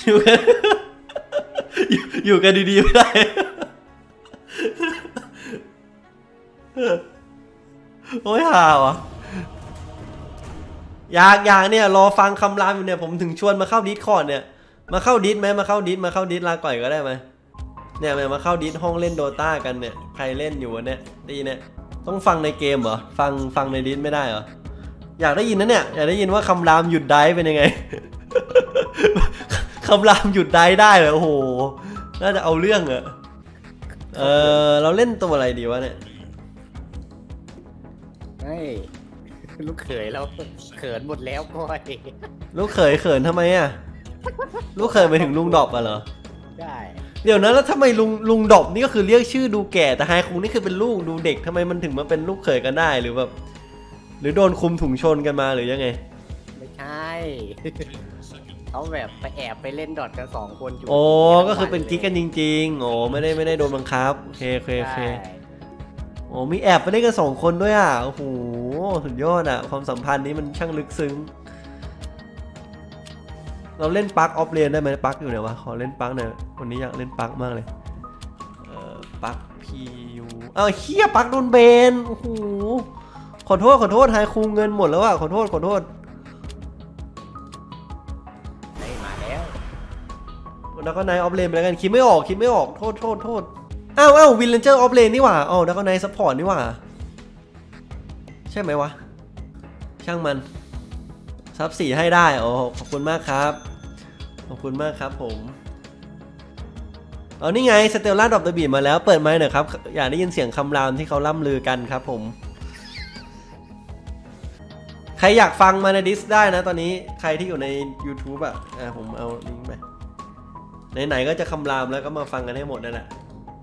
อยู่กันอยู่กันดีๆไม่ได้โอ้ยห่าวอ่ะอยากเนี่ยรอฟังคำรามอยู่เนี่ยผมถึงชวนมาเข้าดิสคอร์ดเนี่ยมาเข้าดิสไหมมาเข้าดิสลาก่อยก็ได้ไหมเนี่ยมาเข้าดิสห้องเล่นโดตากันเนี่ยใครเล่นอยู่เนี่ยตีเนี่ยต้องฟังในเกมเหรอฟังในดิสไม่ได้เหรออยากได้ยินนะเนี่ยอยากได้ยินว่าคำรามหยุดได้เป็นยังไง คำรามหยุดได้เลยโอ้โหน่าจะเอาเรื่องอะเราเล่นตัวอะไรดีวะเนี่ยไม่ลูกเขยเราเขินหมดแล้วก้อยลูกเขยเขินทำไมอะลูกเขยไปถึงลุงดอบอะเหรอใช่เดี๋ยวนะแล้วทำไมลุงดอบนี่ก็คือเรียกชื่อดูแก่แต่ไฮคุงนี่คือเป็นลูกดูเด็กทำไมมันถึงมาเป็นลูกเขยกันได้หรือแบบหรือโดนคุมถุงชนกันมาหรือยังไงไม่ใช่เขาแบบไปแอบไปเล่นดอทกัน2 คนอยู่โอ้ก็คือเป็นกิ๊กกันจริงๆโอ้ไม่ได้โดนบังคับโอเคโอ้มีแอบไปเล่นกัน2 คนด้วยอ่ะโอ้โหสุดยอดอ่ะความสัมพันธ์นี้มันช่างลึกซึ้งเราเล่นปักออฟเลนได้ไหมปักอยู่ไหนวะขอเล่นปักหน่อยวันนี้อยากเล่นปักมากเลยปักพียูเฮียปักโดนเบนโอ้โหขอโทษไฮคูเงินหมดแล้วอ่ะขอโทษแล้วก็ไนท์ออฟเลนไปแล้วกันคิดไม่ออกโทษอ้าววินเลนเจอร์ออฟเลนนี่หว่าแล้วก็ไนท์ซัพพอร์ตนี่หว่าใช่ไหมวะช่างมันซับ4ให้ได้โอ้ขอบคุณมากครับผมนี่ไงสเตลล่าดรอปเดอะบีทมาแล้วเปิดไมค์หน่อยครับอยากได้ยินเสียงคำรามที่เขาล่ำลือกันครับผมใครอยากฟังมาในดิสได้นะตอนนี้ใครที่อยู่ใน YouTube อ่ะผมเอาลิงก์ไปไหนๆก็จะคำรามแล้วก็มาฟังกันให้หมดนั่นแหละ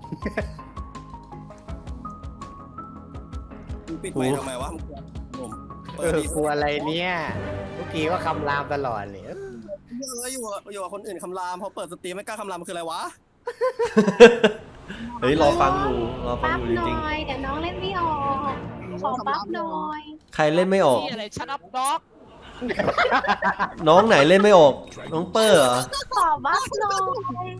ปิดไมค์ทำไมวะกลัวอะไรเนี่ยเมื่อกี้ก็คำรามตลอดเลยอยู่กับคนอื่นคำรามพอเปิดสตรีมไม่กล้าคำรามคืออะไรวะเฮ้ยรอฟังอยู่จริงๆเดี๋ยวน้องเล่นไม่ออกขอปั๊บหน่อยใครเล่นไม่ออกอะไรชัดอัพด็อกน้องไหนเล่นไม่ออกน้องเปอร์เหรอขอบัฟหน่อย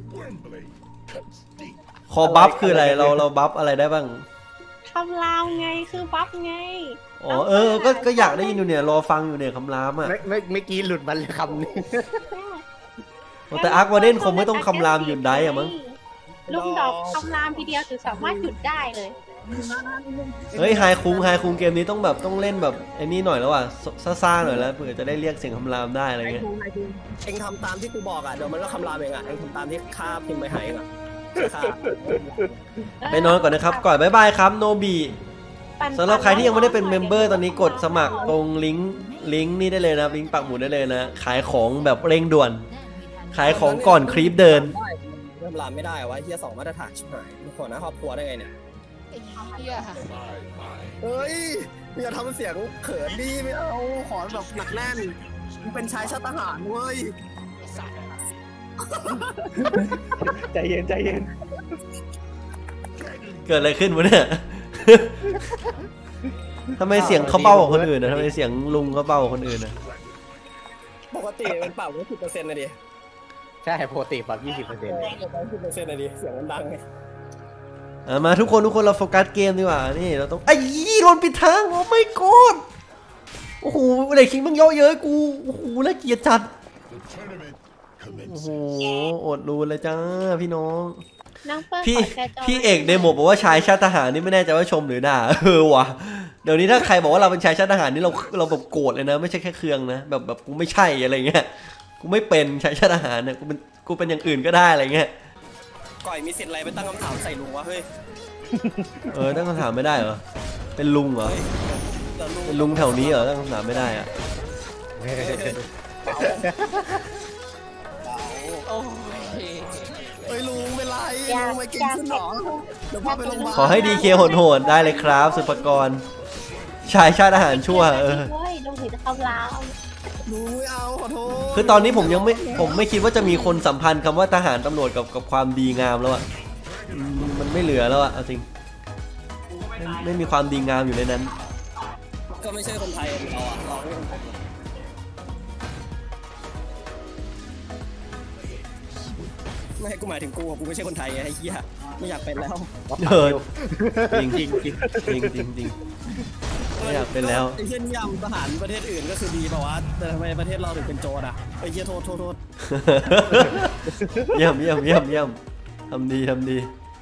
ขอบัฟคืออะไรเราบัฟอะไรได้บ้างคำรามไงคือบัฟไงก็อยากได้ยินอยู่เนี่ยรอฟังอยู่เนี่ยคำรามอ่ะไม่กี้หลุดมันเลยคำนี้แต่อาร์ควาเดนคงไม่ต้องคำรามหยุดได้อะมั้งลุงดอกคำรามทีเดียวถึงสามารถหยุดได้เลยเฮ้ยไฮคุงเกมนี้ต้องเล่นแบบไอ้นี่หน่อยแล้วอ่ะซ่าๆหน่อยแล้วเผื่อจะได้เรียกเสียงคำรามได้อะไรเงี้ยเอ็งทำตามที่กูบอกอ่ะเดี๋ยวมันก็คำรามเองอ่ะเอ็งทำตามที่ข้าพิมพ์ไปหายอ่ะไปนอนก่อนนะครับก่อนบ๊ายบายครับโนบีสำหรับใครที่ยังไม่ได้เป็นเมมเบอร์ตอนนี้กดสมัครตรงลิงก์นี่ได้เลยนะลิงก์ปักหมุดได้เลยนะขายของแบบเร่งด่วนขายของก่อนคลิปเดินคำรามไม่ได้วะเฮีย2 มาตรฐานชิบหายทุกคนนะครอบครัวได้ไงเนี่ยเฮ้ยอย่าทำเสียงเขินดีไม่เอาขอแบบหนักแน่นเป็นชายชาติทหารเว้ยใจเย็นเกิดอะไรขึ้นวะเนี่ยทำไมเสียงเขาเบากว่าคนอื่นนะทำไมเสียงลุงเขาเบากว่าคนอื่นนะปกติเป็นเป่าก็10%นะดิใช่ปกติปรับ20%เลย 10%นะดิเสียงมันดังไงมาทุกคนเราโฟกัสเกมดีกว่านี่เราต้องโดนปิดทางโอ้ไม่กดโอ้โหเด็กคิงมึงเยอะเยอะกูโอ้โหน่าเกลียดจัดโอ้โหอดรูนเลยจ้าพี่น้องพี่เอกเดโมบอกว่าชายชาติทหารนี่ไม่แน่ใจว่าชมหรือด่าว่ะเดี๋ยวนี้ถ้าใครบอกว่าเราเป็นชายชาติทหารนี่เราแบบโกรธเลยนะไม่ใช่แค่เคืองนะแบบกูไม่ใช่อะไรเงี้ยกูไม่เป็นชายชาติทหารเนี่ยกูเป็นอย่างอื่นก็ได้อะไรเงี้ยก่อยมีสิทธิ์อะไรไปตั้งคำถามใส่ลุงวะเฮ้ยตั้งคำถามไม่ได้เหรอเป็นลุงเหรอเป็นลุงแถวนี้เหรอตั้งคำถามไม่ได้อะเฮ้ยลุงเป็นไรลุงไปกินขึ้นหรอเดี๋ยวพาไปโรงพยาบาลขอให้ดีเคโหดได้เลยครับสุภกรชายชาติทหารชั่วลุงถือจะคำรามลุงไม่เอาขอโทษคือตอนนี้ผมไม่คิดว่าจะมีคนสัมพันธ์คำว่าทหารตำรวจกับความดีงามแล้วอ่ะมันไม่เหลือแล้วอ่ะจริงไม่มีความดีงามอยู่ในนั้นก็ไม่ใช่คนไทยเราอ่ะเราไม่เป็นคนไทยไม่ให้กูหมายถึงกูไม่ใช่คนไทยไอ้เหี้ยไม่อยากเป็นแล้วจริงจริงจริงจริงจริงจริงไม่อยากเป็นแล้วไอ้เหี้ยนิยามทหารประเทศอื่นก็คือดีป่าวะแต่ทำไมประเทศเราถึงเป็นโจรอ่ะไอ้เหี้ยโทษเยี่ยมเยี่ยมเยี่ยมเยี่ยมทำดีทำดี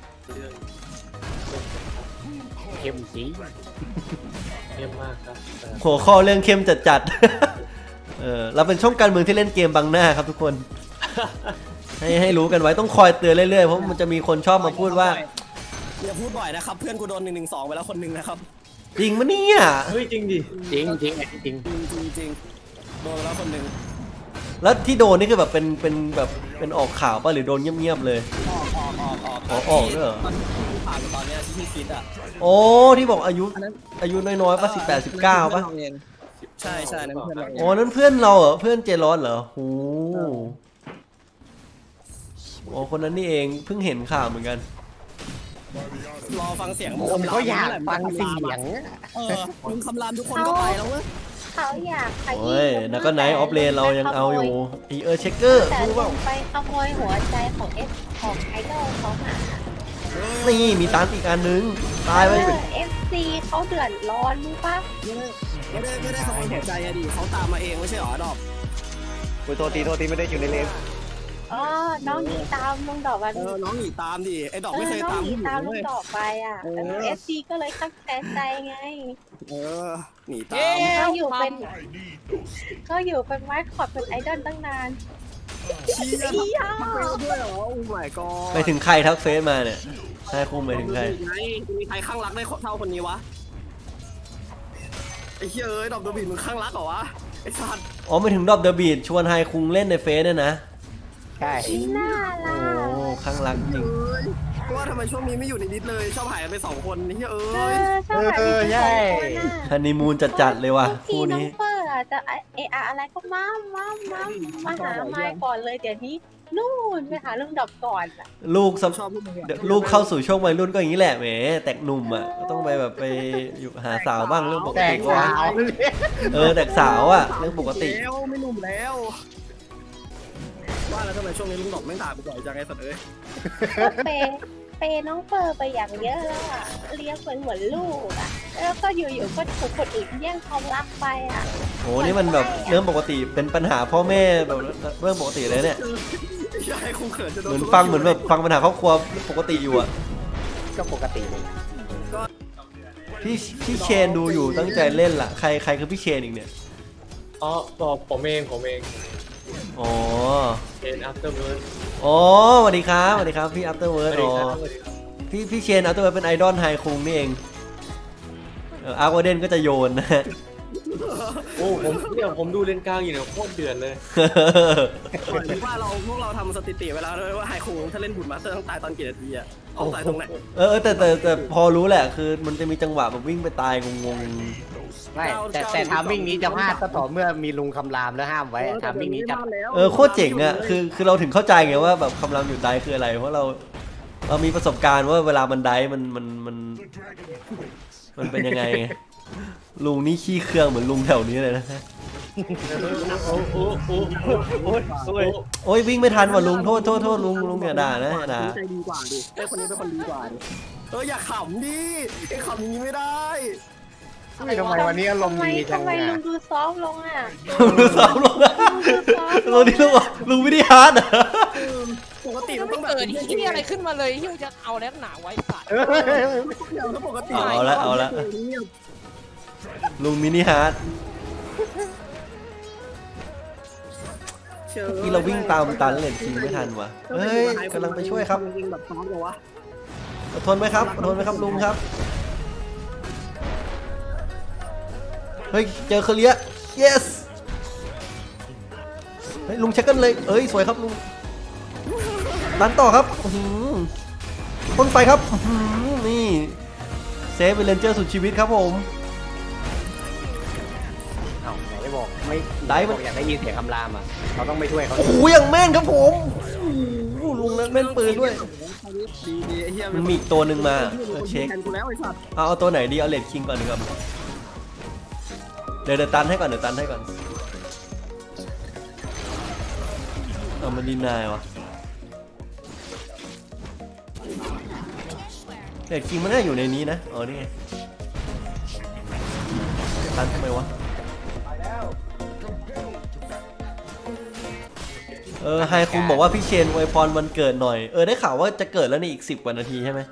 เข้มสีเข้มมากครับหัวข้อเรื่องเข้มจัดเราเป็นช่องการเมืองที่เล่นเกมบังหน้าครับทุกคน ให้รู้กันไว้ต้องคอยเตือนเรื่อยๆเพราะมันจะมีคนชอบมาพูดว่าอย่าพูดบ่อยนะครับเพื่อนกูโดน112ไปแล้วคนหนึ่งนะครับจริงมะเนี่ยเฮ้ยจริงดิจริงจริงจริงจริงโดนไปแล้วคนหนึ่งแล้วที่โดนนี่คือแบบเป็นแบบเป็นออกข่าวป่ะหรือโดนเงียบๆเลย ออกด้วยเหรอที่ผ่านตอนเนี้ยที่คิดอ่ะโอ้ที่บอกอายุน้อยๆป่ะ18-19ป่ะใช่นั่นเพื่อนเราเองโอ้นั่นเพื่อนเราเหรอเพื่อนเจร้อนเหรอโอ้คนนั้นนี่เองเพิ่งเห็นข่าวเหมือนกันรอฟังเสียงผมก็อยากฟังเสียงมึงคำรามทุกคนก็ไปแล้วเว้ยเขาอยากขยี้โอ้ยแล้วก็ไนท์ออฟเลนเรายังเอาอยู่เช็คเกอร์แต่รู้ลเปล่างไปขโมยหัวใจของของไอดอลเขาหานี่มีตันอีกอันนึงตายไป FC เขาเดือดร้อนรู้ปะไม่ได้ขโมยหัวใจอะดิเขาตามมาเองไม่ใช่หรอดอกโทษทีไม่ได้อยู่ในเลนอ๋อน้องหนีตามลุงดอกวันน้องหนีตามดิไอ้ดอกไม่เคยน้องตามหนีผู้หญิตามงลุเว้งยดอกไปอ่ะแล้ว FC ก็เลยขับแค้นใจไงหนีตามก็อยู่เป็นไม้ขอดเป็นไอดอลตั้งนานเชี่ยทำไปด้วยเหรอโอ้ my god ไปถึงใครทักเฟซมาเนี่ยใช่คุมไปถึงใครมีใครข้างรักได้เท่าคนนี้วะไอ้เหี้ยดอกโดบินมึงข้างรักเหรอวะไอ้สัตว์อ๋อไปถึงดอบเดอะบีดชวนไฮคุงเล่นในเฟซเนี่ยนะใช่น่ารัโอ้กข้างรักจริงว่าทำไมช่วงนี้ไม่อยู่ในดิสเลยชอบหายไป2คนนี่เอ้ยชอบแบบนี้ฮันนีมูนจัดๆเลยว่ะทีคู่น้องนี้เฟิร์จะอะไรก็มาหาไม้ก่อนเลยเดี๋ยวนี้นู่นไปหาลุงดอกก่อนอ่ะลูกชอบพวกมึงลูกเข้าสู่ช่วงวัยรุ่นก็อย่างนี้แหละแหมแตกหนุ่มอ่ะก็ต้องไปแบบไปอยู่หาสาวบ้างเรื่องปกแต่ติงก็สาวแตกสาวอ่ะเรื่องปกติแล้วไม่หนุ่มแล้วว่าแล้วทำไมช่วงนี้ลุงดอกไม่ด่ากูบ่อยจังไอ้สัตว์เอ้ยเปน้องเฟิร์ไปอย่างเยอะแล้วอ่ะเลี้ยงเหมือนลูกอ่ะแล้วก็อยู่ๆก็ถูกคนอื่นแย่งความรักไปอ่ะโอ้นี่มันแบบเรื่องปกติเป็นปัญหาพ่อแม่แบบเรื่องปกติเลยเนี่ยอยากให้คงเขินจะโดนเหมือนฟังปัญหาครอบครัวปกติอยู่อ่ะก็ปกติเลยพี่เชนดูอยู่ตั้งใจเล่นล่ะใครคือพี่เชนอีกเนี่ยอ๋อบอกผมเองอ๋อเป็นอัพเตอร์เวิร์ดอ๋อสวัสดีครับพี่อัปเตอร์เวิร์ดอ๋อพี่เชนอัปเตอร์เวิร์ดเป็นไอดอลไฮคุงนี่เองอาร์ควาเดนก็จะโยนนะโอ้ผมดูเลนกลางอยู่เนี่ยโคตรเดือดเลยว่าพวกเราทำสถิติเวลาด้วยว่าไฮคูถ้าเล่นบุญมาสเตอร์ต้องตายตอนกี่นาทีอะต้องตายตรงไหนแต่พอรู้แหละคือมันจะมีจังหวะแบบวิ่งไปตายงงไม่แต่ทามมิ่งนี้จะพลาดก็ต่อเมื่อมีลุงคำรามแล้วห้ามไว้ทามมิ่งนี้จะโคตรเจ๋งอ่ะคือเราถึงเข้าใจไงว่าแบบคำรามหยุดได้คืออะไรเพราะเรามีประสบการณ์ว่าเวลามันได้มันเป็นยังไงลุงนี่ขี้เครื่องเหมือนลุงแถวนี้เลยนะโอ้ยวิ่งไม่ทันว่ะลุงโทษลุงอย่าด่านะอย่าด่าใจดีกว่าดิไอ้คนนี้เป็นคนดีกว่าดิอย่าขำดิไอ้ขำอย่างนี้ไม่ได้ทำไมวันนี้อารมณ์ดีจังทำไมอ่ะลุงดูซอฟลงอ่ะลุงสาวลุงนี่ลุงไม่ได้ฮาร์ดอ่ะปกติมันต้องแบบเกิดที่อะไรขึ้นมาเลยที่จะเอาแล้วหนาไว้สัตว์แล้วปกติเอาละลุงมินิฮาร์ดที่เราวิ่งตามตันเลยจริงไม่ทันว่ะเฮ้ยกำลังไปช่วยครับจริงแบบซ้อมเลยวะอดทนไหมครับลุงครับเฮ้ยเจอเคลียร์ yes เฮ้ยลุงเช็คกันเลยสวยครับลุงดันต่อครับพ่นไฟครับนี่เซฟเวเลนเจอร์สุดชีวิตครับผมเอาไหนได้บอกไม่ได้มันอยากได้ยินเสียงคำรามอ่ะเราต้องไม่ช่วยเขาโอ้โหอย่างแม่นครับผมลุงนั้นแม่นปืนด้วยดีไอ้เหี้ยมันมีอีกตัวหนึ่งมาเช็คแทนกูแล้วไอ้สัตว์เอาตัวไหนดีเอาเลดคิงก่อนดีกว่าเดี๋ยวตันให้ก่อนเอามันดีนายวะเด็ดคิงมันน่าอยู่ในนี้นะอ๋อนี่ไงตันทำไมวะไฮคุงบอกว่าพี่เชนอวยพรวันเกิดหน่อยได้ข่าวว่าจะเกิดแล้วในอีก10 กว่านาทีใช่ไหม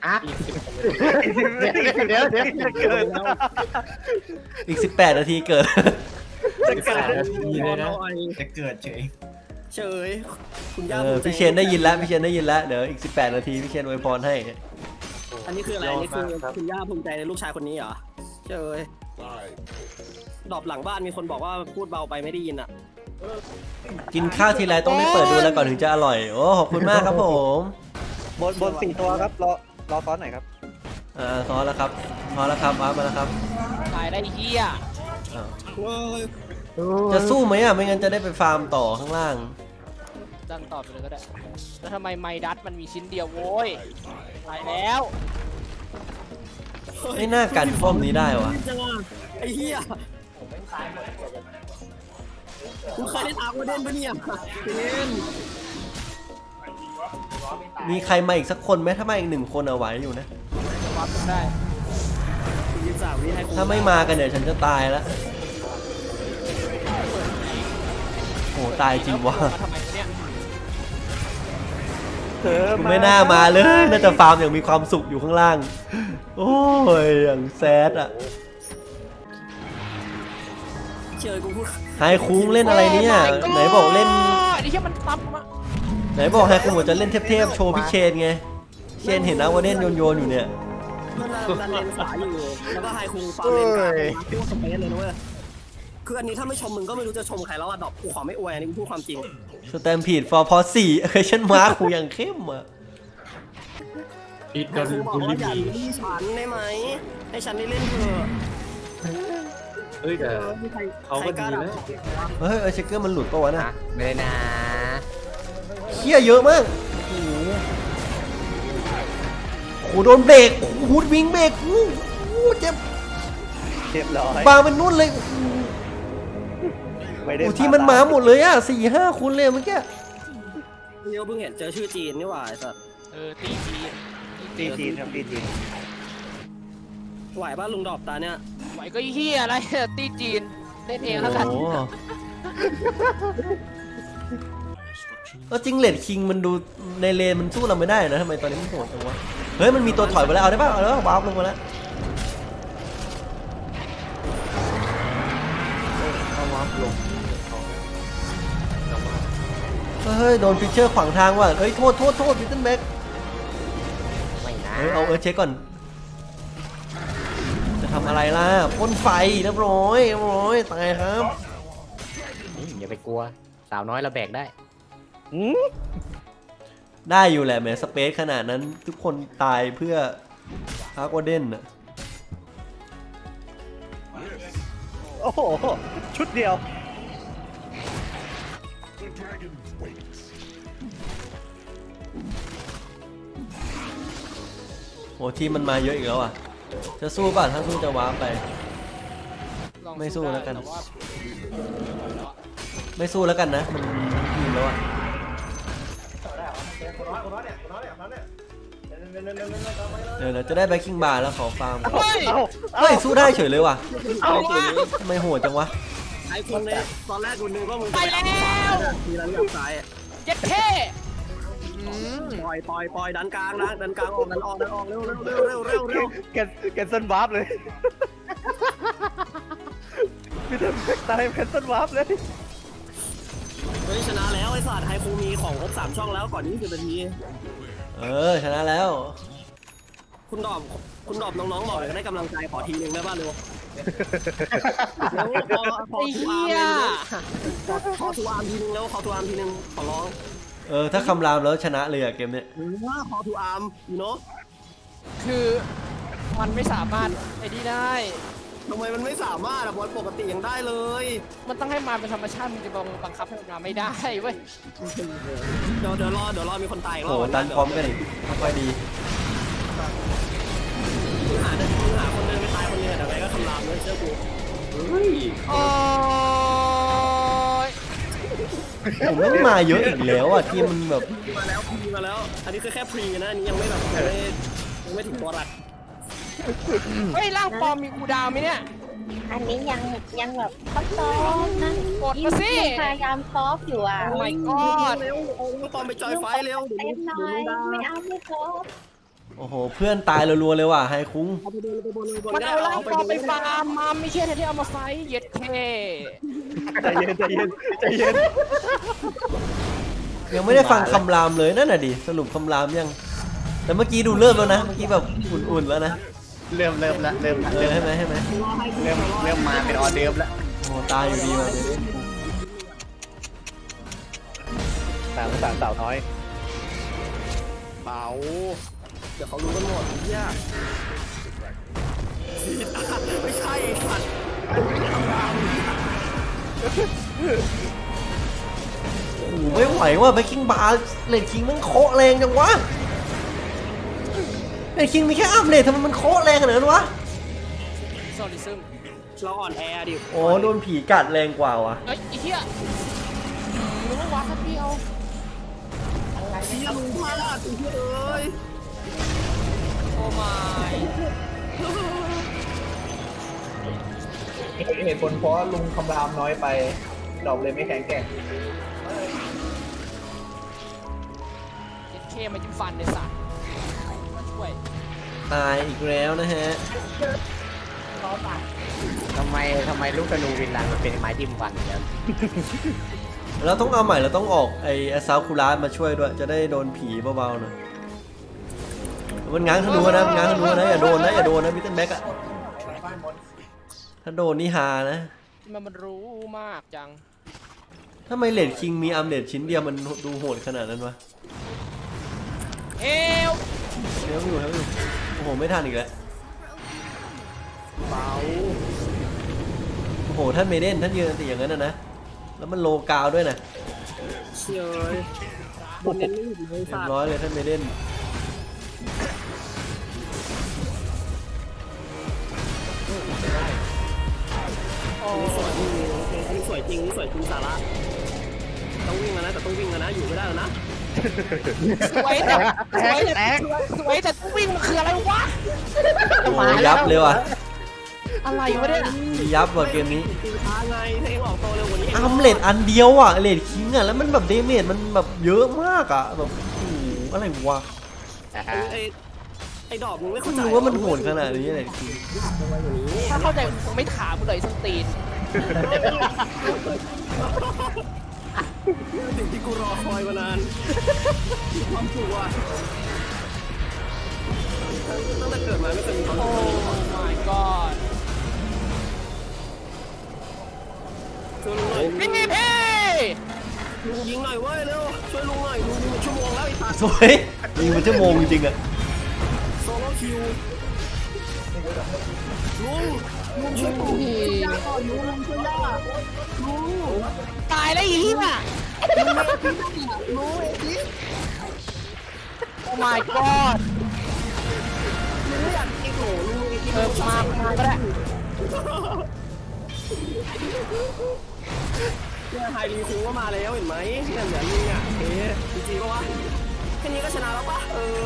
เดี๋ยวเกิดอีก18 นาทีเกิดจะเกิดจะเกิดเฉยคุณย่าพี่เชนได้ยินแล้วพี่เชนได้ยินแล้วเดี๋ยวอีก18 นาทีพี่เชนอวยพรให้อันนี้คืออะไรอันนี้คือคุณย่าภูมิใจในลูกชายคนนี้เหรอเฉยดอบหลังบ้านมีคนบอกว่าพูดเบาไปไม่ได้ยินอ่ะกินข้าวทีไรต้องได้เปิดดูแล้วก่อนถึงจะอร่อยโอ้ขอบคุณมากครับผมบน4 ตัวครับรอซ้อนหน่อยครับซ้อนแล้วครับซ้อนแล้วครับมาแล้วครับตายได้เฮียจะสู้ไหมไม่งั้นจะได้ไปฟาร์มต่อข้างล่างดันต่อไปเลยก็ได้แล้วทำไมไมดัสมันมีชิ้นเดียวโว้ยตายแล้วไม่น่ากันป้อมนี้ได้วะไอ้เหี้ยคุณเคยได้ตามโมเดนปะเนี่ยมีใครมาอีกสักคนไหมถ้ามาอีก1 คนเอาไว้อยู่นะได้ถ้าไม่มากันเนี่ยฉันจะตายแล้วโอ้ตายจริงวะไม่น่ามาเลยน่าจะฟาร์มอย่างมีความสุขอยู่ข้างล่างโอ้ยอย่างแซดอ่ะไฮคุ้งเล่นอะไรเนี่ยไหนบอกเล่นนี่แค่มันปั๊บมาไหนบอกไฮคุ้งจะเล่นเทพๆโชว์พี่เชนไงเชนเห็นนะว่าเล่นโยนอยู่เนี่ยมันเลนขวาอยู่แล้วก็ไฮคุ้งฟาร์มเลนกลางพูดสเปซเลยนะเว้ยคืออันนี้ถ้าไม่ชมมึงก็ไม่รู้จะชมใครแล้วอ่ะดอกกูขอไม่อวยอันนี้กูพูดความจริงสแตมผิดฟอร์พอ4เคยฉันมาร์คกูอย่างเข้มอ่ะผิดกันคุณลิบี้ฉันได้ไหมให้ฉันได้เล่นเถอะแต่เขาก็ดีนะเชคเกอร์มันหลุดปะวะนะไม่ได้นะเหี้ยเยอะมากโอ้โดนเบรกฮูดวิ่งเบรกเจ็บร้อยบางเป็นนุ่นเลยที่มันมาหมดเลยอ่ะ4-5 คนเลยเมื่อกี้เนี่ยเพิ่งเห็นเจอชื่อจีนนี่หว่าไอ้สัสตีจีนครับตีจีนไหวป่ะลุงดอกตาเนี่ยไหวก็เฮียอะไรตีจีนเล่นเองแล้วกันจริงเลดคิงมันดูในเลนมันสู้เราไม่ได้นะทำไมตอนนี้มันโหดจังวะเฮ้ยมันมีตัวถอยไปแล้วเอาได้ป่ะเอาแล้ววาร์ปลงมาแล้วเฮ้ยโดนฟิชเชอร์ขวางทางว่ะเฮ้ยโทษลิตเติ้ลแบ็กเอาเช็คก่อนจะทำอะไรล่ะพ่นไฟเรียบร้อยตายครับอย่าไปกลัวสาวน้อยเราแบกได้ได้อยู่แหละแม้สเปซขนาดนั้นทุกคนตายเพื่อฮาร์กวอเดนอ่ะโอ้โหชุดเดียวโหทีมมันมาเยอะอีกแล้วอ่ะจะสู้ป่ะถ้าสู้จะว้าไปไม่สู้แล้วกันไม่สู้แล้วกันนะมันทีมแล้วอ่ะเดี๋ยวเราจะได้แบ็คกิ้งบาร์แล้วขอฟาร์มเฮ้ยสู้ได้เฉยเลยว่ะทำไมโหดจังวะไอ้คนเนี่ยตอนแรกคุณนึกว่ามึงไปแล้วมีร้านกับซ้ายเจ็ดเท่ปล่อยดันกลางนะดันกลางออกเร็วแกนเซิลวาร์ปเลยพี่เดินตายแคนเซิลวาร์ปเลยเฮ้ยชนะแล้วไอ้สัตว์ไฮฟูมีของครบ3 ช่องแล้วก่อน20 นาทีชนะแล้วคุณดอบน้องๆบอกเลยได้กำลังใจขอทีนึงได้ป่ะเร็วขอทูอาร์มทีนึงแล้วขอทูอาร์มทีนึงขอร้องถ้าคำรามแล้วชนะเลยอะเกมนี้ว่าขอทูอาร์มอยู่เนาะคือมันไม่สามารถไอ้นี่ได้ทำไมมันไม่สามารถบอลปกติยังได้เลยมันต้องให้มาเป็นธรรมชาติมันจะบังคับให้มาไม่ได้เว้ยเดี๋ยวรอมีคนตายโอ้ตันพร้อมกันอีกค่อยดีหาคนเดินไม่ตายคนนึงแต่ไหนก็คำรามเลยเชื่อกูผมไม่มาเยอะอีกแล้วอ่ะที่มันแบบมาแล้วอันนี้คือแค่พรีนะอันนี้ยังไม่แบบไม่ถึงตัวหลักเฮ้ยร่างปลอมมีคูลดาวน์ไหมเนี่ยอันนี้ยังแบบเขาซอฟนะกดมาสิพยายามซอฟอยู่อ่ะโอ้ my god เร็วเอาปอมไปจอยไฟเร็วเต็มหน่อยไม่เอาไม่ซอฟโอ้โหเพื่อนตายรัวๆเลยว่ะไฮคุ้งเอาไปบนไปบนไปบนมันเอาร่างปลอมไปฟาร์มมาไม่ใช่ที่เอามาไฟเย็ดเคใจเย็นใจเย็นใจเย็นยังไม่ได้ฟังคำรามเลยนั่นน่ะดิสรุปคำรามยังแต่เมื่อกี้ดูเริ่มแล้วนะเมื่อกี้แบบอุ่นๆแล้วนะเริ่มละเริ่มใช่ไหมใช่ไหมเริ่มมาเป็นออเดิร์ฟแล้วโอ้ตายอยู่ดีว่ะเดี๋ยวนี้สาวสาวน้อยเบาเดี๋ยวเขารู้กันหมดเนี่ยไม่ใช่สัตว์โอ้โหไม่ไหวว่ะแบ็คคิงบาร์เลดคิงมันโคแรงจังวะเลดคิงมีแค่อัพเลดทำไมมันโคแรงขนาดนั้นวะซอลิซึมเราอ่อนแอดิโอ้โดนผีกัดแรงกว่าวะเฮ้ยไอ้เหี้ยนึกว่าวาสักเดียวเชี่ยมึงพลาดตัวเอ้ยโอ้ my เหตุผลเพราะลุงคำรามน้อยไปดอกเลยไม่แข็งแกร่งเย็ดเคมาจิ้มฟันในสัตว์มาช่วยตายอีกแล้วนะฮะทำไมลูกธนูวินลันมันเป็นไม้จิ้มฟันเนี่ยเราต้องเอาใหม่เราต้องออกไอ้ซาวคูลาสมาช่วยด้วยจะได้โดนผีเบาๆหน่อยมันง้างธนูนะง้างธนูนะอย่าโดนนะมิสเตอร์แบ็กอะถ้าโดนนี่ฮานะมันรู้มากจังทำไมเลดคิงมีอัมเลดชิ้นเดียวมันดูโหดขนาดนั้นวะเอวเฮ้ยอยู่โอ้โหไม่ทันอีกแล้วเบาโอ้โหท่านเมเดนท่านยืนติอย่างนั้นนะแล้วมันโลกาวด้วยนะเชี่ยเลยบนเน้นไม่หยุดเลยเรียสับตว์ร้อยเลยท่านเมเดนนี่สวยจริงนี่สวยจริงนี่สวยจริงสาระต้องวิ่งนะแต่ต้องวิ่งนะอยู่ไม่ได้แล้วนะสวยแต่วิ่งมันคืออะไรวะโอ้โหยับเลยว่ะอะไรวะเนี่ยยับว่ะเกมนี้ตีท้าไงถ้าเองออกโตเร็วกว่านี้อัมเลดอันเดียวอ่ะเลดคิงอ่ะแล้วมันแบบเดเมจมันแบบเยอะมากอ่ะแบบโอ้โหอะไรวะไอ้ดอกมึงไม่เข้าไม่ใจรู้ว่ามันโหดขนาดนี้เลดคิงถ้าเข้าใจคงไม่ถามมึงเลยสตีนสิ่งที่กูรอคอยมานานความกลัวตั้งแต่เกิดมาไม่เคยมีความกลัว my god ช่วยลุงหน่อยพี่พี่ลุงยิงหน่อยเว้ยเร็วช่วยลุงหน่อยลุงยิงเป็นชั่วโมงแล้วไอ้สัตว์สวยยิงมันชั่วโมงจริงๆอ่ะโซโล่คิวลุงช่วยลุงย่าก่อนลุงช่วยย่าลุงตายแล้วอีกอ่ะลุงเอจิโอ้ my god ลุงไม่อยากกินโหลุงเอจิมาก็ได้เนี่ยไฮรีคูก็มาแล้วเห็นไหมเนี่ยเหลือลุงอ่ะเอ๊ะจริงๆปะวะแค่นี้ก็ชนะแล้วปะ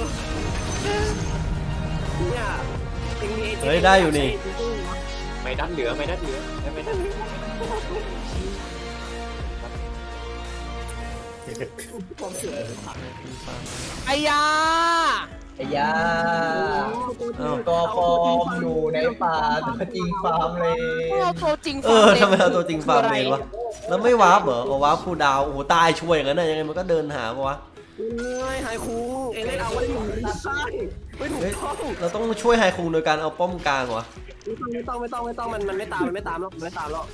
เนี่ยเอ็งมีเอจิเฮ้ยได้อยู่นี่ไม่ดัดเหลือไม่ดัดเหลือไม่ดัดเหลือความเสื่อมไอ้ยาไอ้ยาก็ฟอร์มอยู่ในป่าตัวจริงฟาร์มเลยเอาตัวจริงทำไมเอาตัวจริงฟาร์มเลยวะแล้วไม่วาร์ปเหรอเอาวาร์ปคูดาวโอ้โหตายช่วยอย่างนั้นน่ะยังไงมันก็เดินหาปะวะเฮ้ยไฮคูเอ็งเล่นเอาไว้อยู่ใช่ไม่ถูกเฮ้ยต้องเราต้องช่วยไฮคุงโดยการเอาป้อมกลางวะไม่ต้องมันไม่ตามหรอก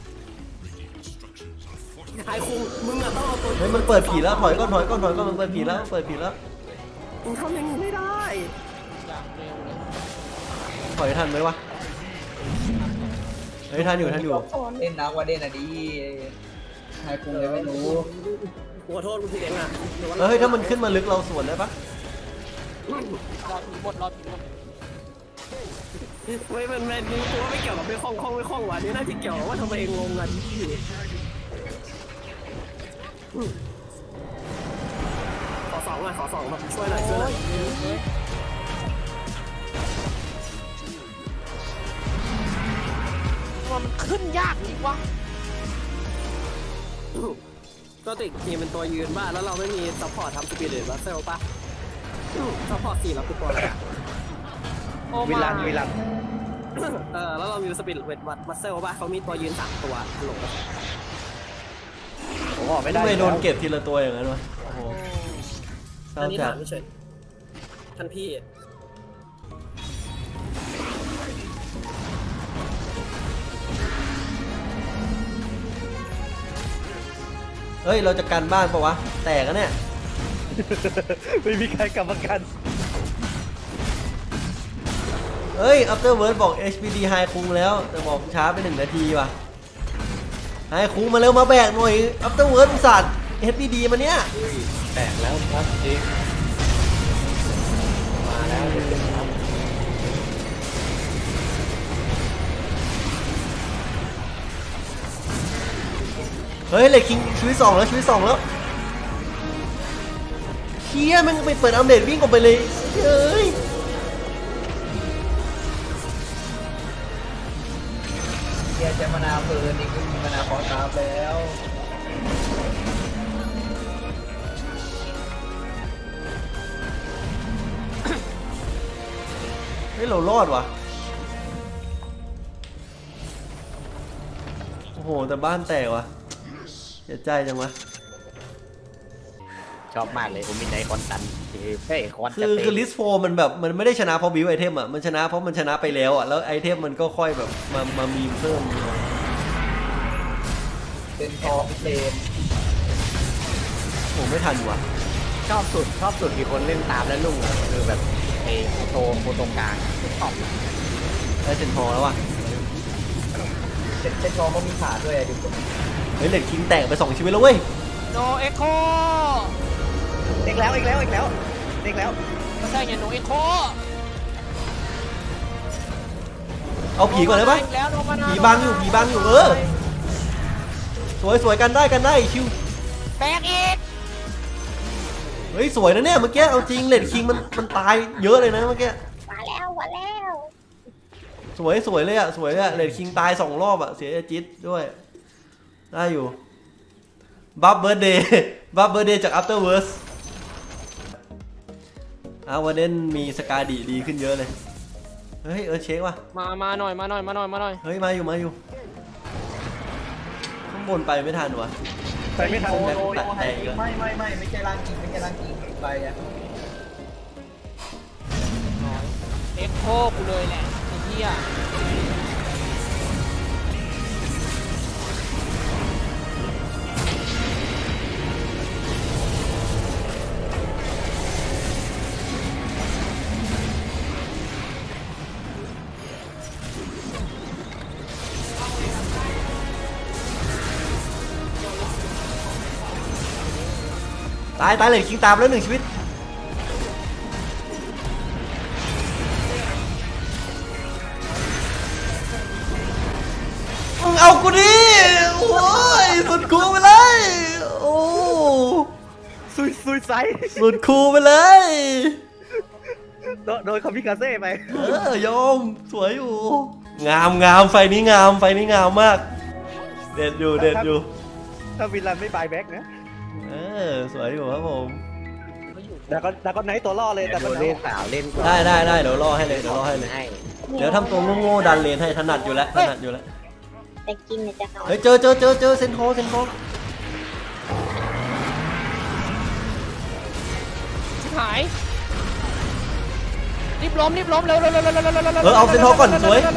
ไฮคูมึงอะต้องเอาตัวเฮ้ยมันเปิดผีแล้วถอยก่อนมันเปิดผีแล้วมึงทำอย่างนี้ไม่ได้อย่างเร็วเลยถอยทันไหมวะเฮ้ยทันอยู่เล่นนักว่าเด่นอะดีใครคงเลยไม่รู้ขอโทษกูผิดเองอะเฮ้ยถ้ามันขึ้นมาลึกเราสวนได้ปะรอผีหมดไม่นี่กูว่าไม่เกี่ยวกับไม่คล่องว่ะนี่น่าจะเกี่ยวว่าทำไมเองงงกันขอสองแบบช่วยหน่อยมันขึ้นยากจริงวะก็ติดทีมเป็นตัวยืนบ้าแล้วเราไม่มีซัพพอร์ตทำสปีดเดอร์บัสเซลป่ะซัพพอร์ต4เราคือตัวอะไรอะโอ้วิมาลันวิลันแล้วเรามีสปีดเวทบัสเซลป่ะเขามีตัวยืน3ตัวฮัลโหลผมออกไม่ได้ทำไมโดนเก็บทีละตัวอย่างนั้นวะโอ้โหเศร้าอันนี้จัถาดมไม่เฉยท่านพี่เฮ้ยเราจะกันบ้านปะวะแตกกันเนี่ยไม่มีใครกลับมากันเฮ้ย Afterword บอก HPD High คุ้งแล้วแต่บอกช้าไป1 นาทีว่ะ High คุ้งมาเร็วมาแบกหน่อย Afterword อุตส่าห์ HPD มาเนี่ยแตกแล้วครับจริงมาแล้วเด็กๆครับเฮ้ยเลยคิงชีวิต2แล้วชีวิต2แล้วเฮียมันไปเปิดอัปเดตวิ่งออกไปเลยเฮ้ยเดี๋ยวจะมานาเปิดนี่คือมานาคอร์สครับแล้วเฮ้ยเรารอดว่ะโอ้โหแต่บ้านแตกว่ะเสียใจจังวะชอบมากเลยผมมีใจคอนตันเฮ้ยคอนจะคือลิสโฟมันแบบมันไม่ได้ชนะเพราะบิวไอเทมอ่ะมันชนะเพราะมันชนะไปแล้วอ่ะแล้วไอเทมมันก็ค่อยแบบมามีเพิ่มเป็นคอพิเลนโอ้ไม่ทันว่ะชอบสุดมีคนเล่นตามแล้วลุงคือแบบไอ้โตตรงกลางชอบได้เซนทอแล้วว่ะเช็ดคอก็มีขาด้วยดูตรงเฮ้ยเหล็กคิงแตกไป2 ชีวิตแล้วเว้ยโนเอ็กโคอีกแล้วอีกแล้วอีกแล้วอีกแล้วไม่ใช่ไงโนเอ็กโคเอาผีก่อนได้ปะแล้วโนมานาผีบังอยู่เออสวยกันได้ชิวแตกอีกเฮ้ยสวยนะเนี่ยเมื่อกี้เอาจริงเลดคิงมันตายเยอะเลยนะเมื่อกี้มาแล้วสวยเลยอะเลดคิงตาย2 รอบอะเสียจิตด้วยได้อยู่บัฟเบิร์ดเดย์จาก Afterwards วันนี้มีสกาดีขึ้นเยอะเลยเฮ้ยเช็คว่ะมาหน่อยเฮ้ยมาอยู่ข้างบนไปไม่ทันวะไปไม่ทันแม็กตัดแตกเลยไม่ใช่ร่างจริงไปอ่ะเอ็กโคกูเลยแหละไอ้เหี้ยตายเลยคิงตามแล้ว1 ชีวิตมึงเอากูดิโอ้ยสุดคูไปเลยโอ้ซุยไซสุดคูไปเลยโดนคอมพิคาเซ่ไปยอมสวยอยู่งามไฟนี้งามมากเด็ดอยู่ถ้าวิลันไม่บายแบ็กนะสวยอยู่ครับผมแต่ก็ไนท์ตัวล่อเลยแต่โดก็นเล่นสาวเล่นก่อนได้เดี๋ยวรอให้เลยเดี๋ยวทำตัวโง่ๆดันเลนให้ถนัดอยู่แล้วแต่กินเนี่ยจะเขาเฮ้ยเจอเซนโคชิบหายรีบล้มเร็วเอาเซนโคก่อนสวย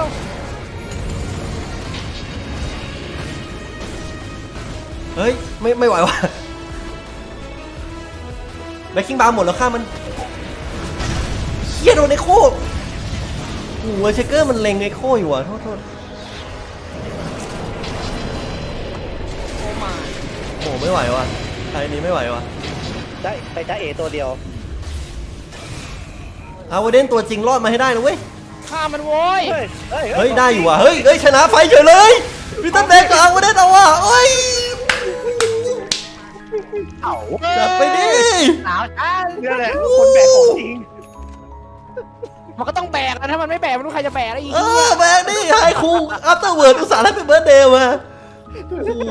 เฮ้ยไม่ไหวว่ะแบ็คกิ้งบาร์หมดแล้วฆ่ามันเฮียโดนไอโคโอ้โหเชคเกอร์มันเล็งไอโคอยู่อ่ะโทษโอ้มาโอ้ไม่ไหวว่ะไทยนี้ไม่ไหวว่ะได้ไปจ้าเอตัวเดียวเอาวเดนตัวจริงรอดมาให้ได้นะเว้ยฆ่ามันโว้ยเฮ้ยได้อยู่ว่ะเฮ้ยชนะไฟเฉยเลยวิตันแดงกับวเดนเอาว่ะเอ้ยจัดไปดิสาวช้างนี่แหละคนแบกของจริงมันก็ต้องแบกนะถ้ามันไม่แบกมันใครจะแบกได้อีกแบกนี่ไฮคุงอัปเตอร์เวิร์ดอุตส่าห์ให้เป็นเบิร์ดเดย์มาโอ้โห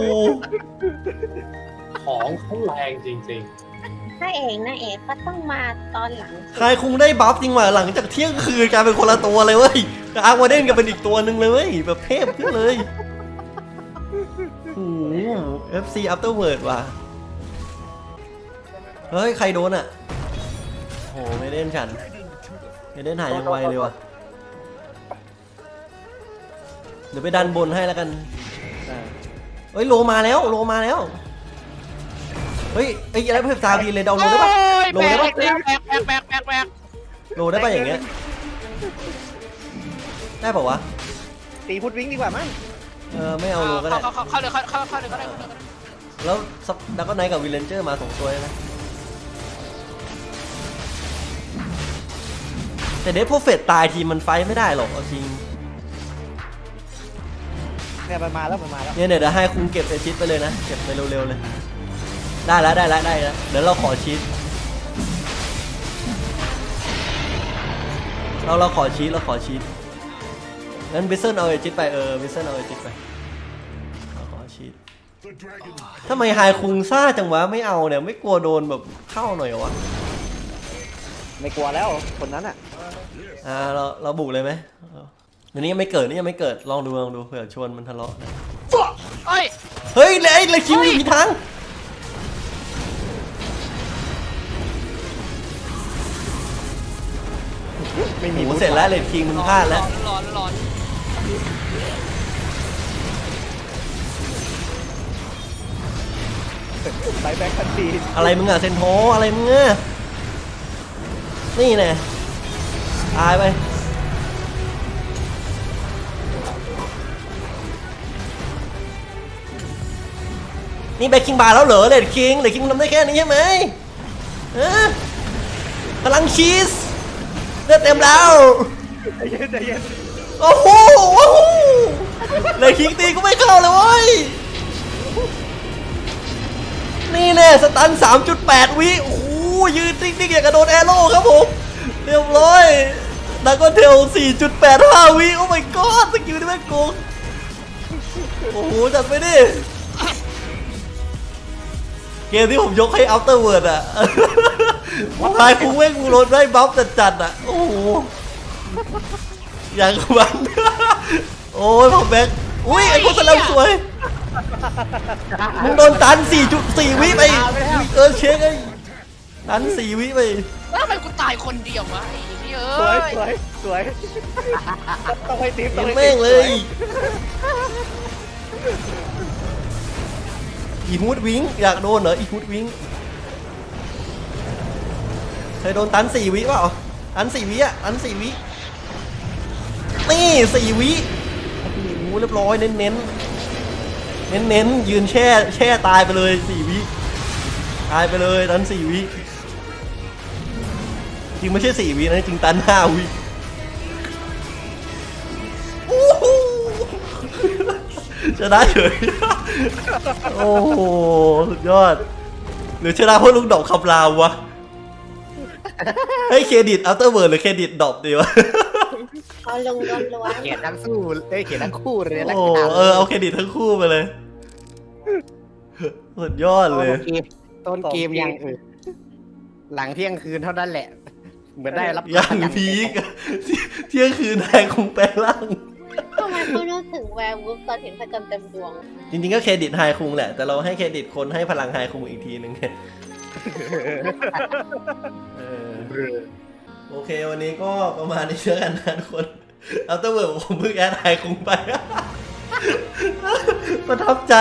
ของเขาแรงจริงถ้าเอกนะเอกก็ต้องมาตอนหลังไฮคุงได้บัฟจริงว่ะหลังจากเที่ยงคืนกลายเป็นคนละตัวเลยเว้ยแต่อาร์วาเดนก็เป็นอีกตัวหนึ่งเลยเว้ยแบบเทพขึ้นเลยโอ้โห FC Afterword ว่ะเฮ้ยใครโดนอ่ะโอ้โหไม่เล่นฉันไม่เล่นหายยังไวเลยว่ะเดี๋ยวไปดันบนให้แล้วกันเฮ้ยโลมาแล้วโลมาแล้วเฮ้ยไอ้อะไรเพิ่มซาบีเลยเดาโลได้ปะโลได้ปะแบกโลได้ปะอย่างเงี้ยได้ปะวะตีพุทวิ่งดีกว่ามั้งไม่เอาโลก็ได้เข้าเลยก็ได้แล้วดักก็ไนท์กับวิลเลนเจอร์มา2ตัวใช่ไหมแต่เดฟโปรเฟตตายทีมันไฟไม่ได้หรอกจริงเนี่ยมันมาแล้วเนี่ยเดี๋ยวให้คุณเก็บเอชิตไปเลยนะเก็บไปเร็วๆเลยได้แล้วเดี๋ยวเราขอชีตเราขอชีตงั้นบิสเซิลเอาเอชิตไปบิสเซิลเอาเอชิตไปเราขอชีตทำไมไฮคุงซ่าจังวะไม่เอาเนี่ยไม่กลัวโดนแบบเข้าหน่อยวะไม่กลัวแล้วคนนั้นอ่ะเราบุกเลยไหมเดี๋ยวนี้ยังไม่เกิดลองดูเผื่อชวนมันทะเลาะเฮ้ยเลยคิงอยู่มีทางไม่มีเสร็จแล้วเลยคิงมึงพลาดแล้วร้อนไปแบ็คทันทีอะไรมึงอะเซนโทอะไรมึงอะนี่แน่ตายไปนี่แบ็คคิงบาร์แล้วเหรอเลดคิงมึงทำได้แค่นี้ใช่ไหมพลังชีสเลือดเต็มแล้วใจเย็นโอ้โหเลยคิงตีก็ไม่เข้าเลยเว้ยนี่แน่สตัน 3.8 วิโอ้โหยืนติ๊กอย่างกระโดดแอโร่ครับผมเรียบร้อยดักก็เทล 4.85 วิโอ้ my god สกิลนี่แม่งโกงโอ้โหจัดไปดิเกมที่ผมยกให้ Afterword อ่ะทายคุ้งแม่งกูโดนได้บัฟจัดอ่ะโอ้โหอย่างมันโอ้ยพอแบ็คอุ้ยไอ้คนสลับสวยมึงโดนตัน 4.4 วิไปเช็คไอ้ตัน 4 วิไปแล้วทำไมกูตายคนเดียววะไอ้นี่สวยต้องให้ติ๊บแม่งเลยอีฮูดวิงอยากโดนเหรออีฮูดวิงเคยโดนตัน 4 วิเปล่าตัน 4 วิอ่ะตัน 4 วินี่4 วิโอ้โหเรียบร้อยเน้นยืนแช่ตายไปเลย4 วิตายไปเลยตัน 4 วิจริงไม่ใช่4 วินะจริงตัน 5 วิชนะเฉยโอ้โหสุดยอดหรือชนะเพราะลูกดอกคำรามวะให้เครดิต Afterword หรือเครดิตดอกดีวะเอาลงล้วนเขียนทั้งสู้เขียนทั้งคู่เลยโอ้เอาเครดิตทั้งคู่ไปเลยสุดยอดเลยต้นเกมยังหลังเที่ยงคืนเท่านั้นแหละเหมือนได้รับยังพีคเที่ยงคืนไทยคงแปลงร่างทำไมเขาเลือกถึงแวร์วูฟตอนเห็นพระจันทร์เต็มดวงจริงๆก็เครดิตไฮคุงแหละแต่เราให้เครดิตคนให้พลังไฮคุงอีกทีนึงโอเควันนี้ก็ประมาณนี้เชื่อกันนะทุกคนเอาตัวเบิร์ผมเพิ่งแอดไฮคุงไปประทับใจ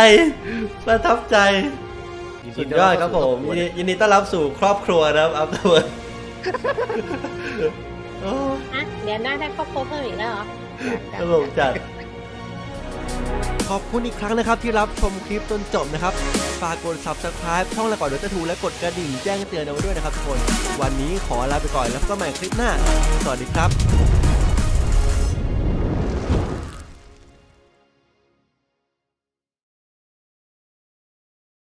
สุดยอดครับผมยินดีต้อนรับสู่ครอบครัวนะครับเอาตัวเบิร์เดี๋ยวหน้าได้ครอบครัวเพิ่มอีกแล้วเหรอตลกจัดขอบคุณอีกครั้งนะครับที่รับชมคลิปจนจบนะครับฝากกด Subscribe ช่องละก่อนเดี๋ยวจะถูกและกดกระดิ่งแจ้งเตือนเอาไว้ด้วยนะครับทุกคนวันนี้ขอลาไปก่อนแล้วก็ใหม่คลิปหน้าสวัสดีครับ